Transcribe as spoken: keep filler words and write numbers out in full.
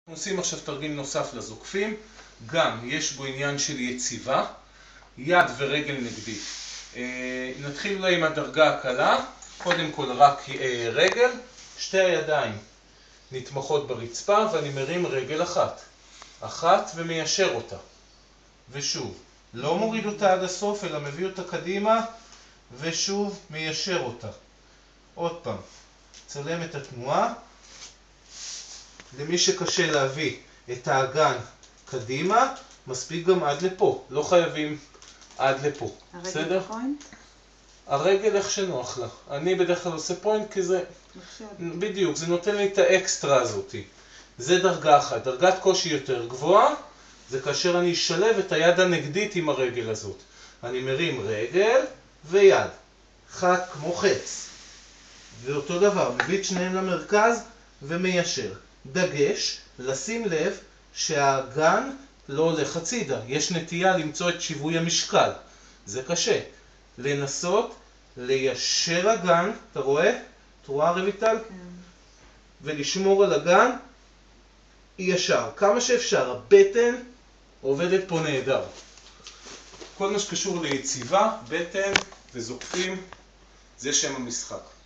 עושים עכשיו תרגיל נוסף לזוקפים, גם יש בו עניין של יציבה, יד ורגל נגדית. נתחיל אולי עם הדרגה הקלה, קודם כל רק רגל, שתי הידיים נתמכות ברצפה ואני מרים רגל אחת, אחת ומיישר אותה. ושוב, לא מוריד אותה עד הסוף אלא מביא אותה קדימה ושוב מיישר אותה. עוד פעם, צלם את התנועה. למי שקשה להביא את האגן קדימה, מספיק גם עד לפה, לא חייבים עד לפה. הרגל פוינט? הרגל איך שנוח לה. אני בדרך כלל עושה פוינט כי זה... בדיוק, זה נותן לי את האקסטרה הזאתי. זה דרגה אחת. דרגת קושי יותר גבוהה, זה כאשר אני אשלב את היד הנגדית עם הרגל הזאת. אני מרים רגל ויד. חד כמו חץ. ואותו דבר, מביא את שניהם למרכז ומיישר. דגש, לשים לב שהאגן לא הולך הצידה. יש נטייה למצוא את שיווי המשקל. זה קשה. לנסות ליישר אגן, אתה רואה? אתה רואה רויטל? כן. ולשמור על אגן ישר. כמה שאפשר. הבטן עובדת פה נהדר. כל מה שקשור ליציבה, בטן וזוקפים, זה שם המשחק.